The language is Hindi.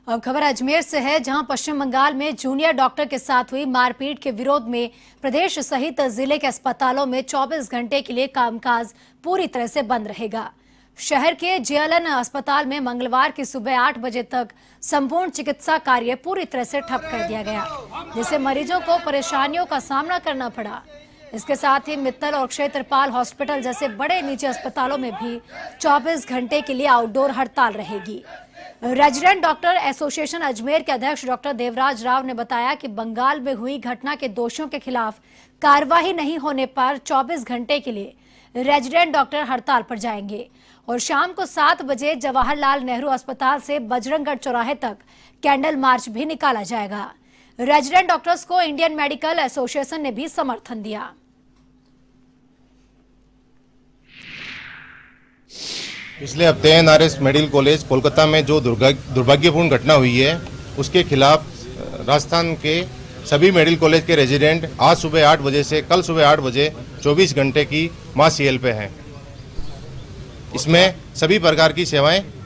अब खबर अजमेर से है, जहां पश्चिम बंगाल में जूनियर डॉक्टर के साथ हुई मारपीट के विरोध में प्रदेश सहित जिले के अस्पतालों में 24 घंटे के लिए कामकाज पूरी तरह से बंद रहेगा। शहर के जेएलएन अस्पताल में मंगलवार की सुबह 8 बजे तक संपूर्ण चिकित्सा कार्य पूरी तरह से ठप कर दिया गया, जिससे मरीजों को परेशानियों का सामना करना पड़ा। इसके साथ ही मित्तल और क्षेत्रपाल हॉस्पिटल जैसे बड़े निजी अस्पतालों में भी 24 घंटे के लिए आउटडोर हड़ताल रहेगी। रेजिडेंट डॉक्टर एसोसिएशन अजमेर के अध्यक्ष डॉक्टर देवराज राव ने बताया कि बंगाल में हुई घटना के दोषियों के खिलाफ कार्रवाई नहीं होने पर 24 घंटे के लिए रेजिडेंट डॉक्टर हड़ताल पर जाएंगे और शाम को 7 बजे जवाहरलाल नेहरू अस्पताल से बजरंगगढ़ चौराहे तक कैंडल मार्च भी निकाला जाएगा। रेजिडेंट डॉक्टर्स को इंडियन मेडिकल एसोसिएशन ने भी समर्थन दिया। पिछले हफ्ते एनआरएस मेडिकल कॉलेज कोलकाता में जो दुर्भाग्यपूर्ण घटना हुई है, उसके खिलाफ राजस्थान के सभी मेडिकल कॉलेज के रेजिडेंट आज सुबह 8 बजे से कल सुबह 8 बजे 24 घंटे की मास सीएल पे हैं। इसमें सभी प्रकार की सेवाएं